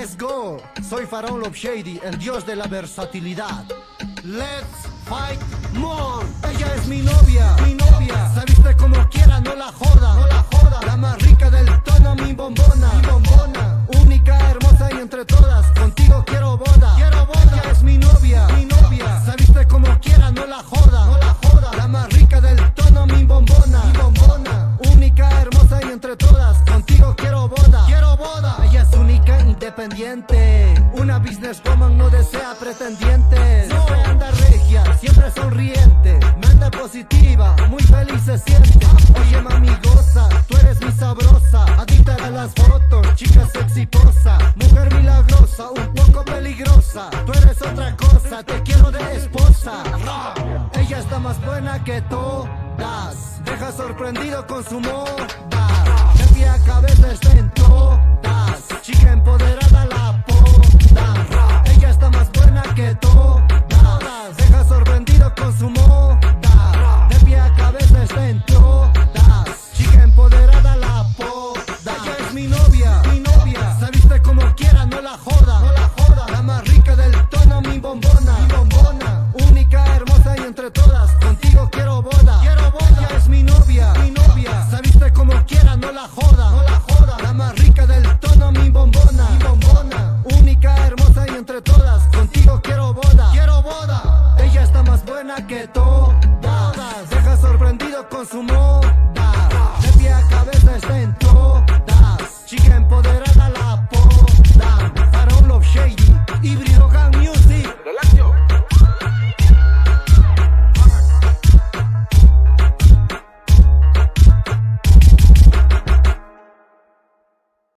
Let's go. Soy Faraón Love Shady, el dios de la versatilidad. Let's fight more. Ella es mi novia, mi novia. Se viste como quiera, no la joda, no la joda. La más rica del tono, mi bombona, mi bombona. Única, hermosa y entre todas, contigo quiero boda, quiero boda. Ella es mi novia, mi novia. Se viste como quiera, no la joda, no la joda. La más rica del tono, mi bombona, mi bombona. Única, hermosa y entre todas, contigo quiero boda, quiero boda. Ella es única, independiente. Una businesswoman no desea pretendientes. Siempre anda regia, siempre sonriente. Mente positiva, muy feliz se siente. Oye mami goza, tú eres mi sabrosa. Adicta a las fotos, chica sexy posa. Mujer milagrosa, un poco peligrosa. Tú eres otra cosa, te quiero de esposa. Ella está más buena que todas. Deja sorprendido con su moda. De pie a cabeza está en todas. Chica empoderada la poda. Ella está más buena que todas. Deja sorprendido con su moda. De pie a cabeza está en todas. Chica empoderada la poda. Ella es mi novia, mi novia. Se viste como quiera, no la joda, no la joda. La más rica del tono, mi bombona, mi bombona. Única, hermosa y entre todas, contigo quiero boda, quiero boda. Ella es mi novia, mi novia. Se viste como quiera, no la joda, no la joda. La más rica del tono, mi bombona, mi bombona. Única, hermosa y entre todas, contigo quiero boda, quiero boda. Ella está más buena que todas. Deja sorprendido con su moda.